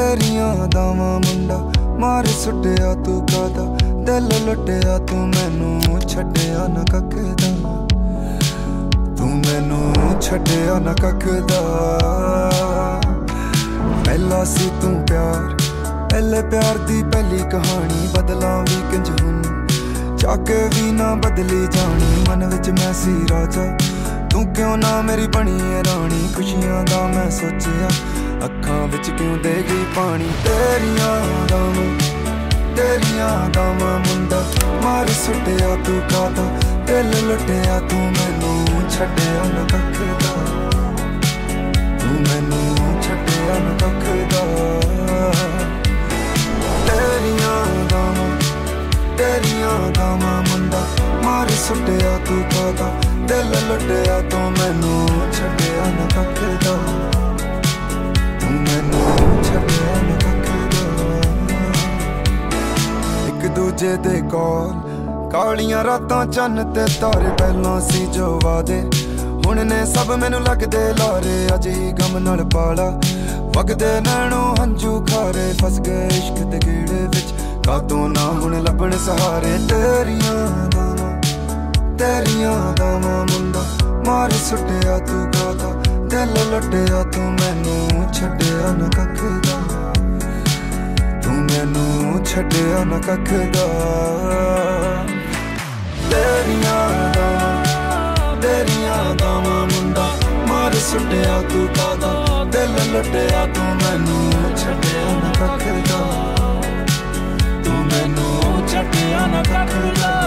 तेरियां दावां मुंडा मार सुटिया तू कादा, दिल लुटिया तू मैनू छड्डिया ना कख दा, तू मैनू छड्डिया ना कख दा। पहला सी तू प्यार, पहले प्यार दी पहली कहानी, बदला भी किंज हुन चाके भी ना बदली जानी। मन विच मैं सी राजा, तू क्यों ना मेरी बनी है रानी। खुशियां दा मैं सोचिया, अखां विच क्यों दे गई पानी। तेरियां दावां मुंडा मार सुटिया तू कादा, दिल लुटिया तू मैनू छड्डिया ना कख दा, तू मैनू छड्डिया ना कख दा। तेरियां दावां मुंडा मार सुटिया तू कादा, दिल लुटिया तू मैनू छड्डिया ना कख दा, तू मैनू छड्डिया ना कख दा। एक दूजे दे कोल कालियां रातां चन्न ते तारे, पहलां सी जो वादे हुण ने सब मैनू लगदे लारे। अज ही गम नाल पाला वगदे नैणों हंझू खारे, फस गए इश्क दे गेड़े विच कातों ना हुण लभण सहारे। तेरियां दावां मुंडा मार सुटिया तू कादा, दिल लुटिया तू मैनू छड्डिया ना कख दा, तू मैनू छड्डिया ना कख दा। तेरियां दावां मुंडा मार सुटिया तू कादा, दिल लुटिया तू मैनू छड्डिया ना कख दा, तू मैनू छड्डिया ना कख दा।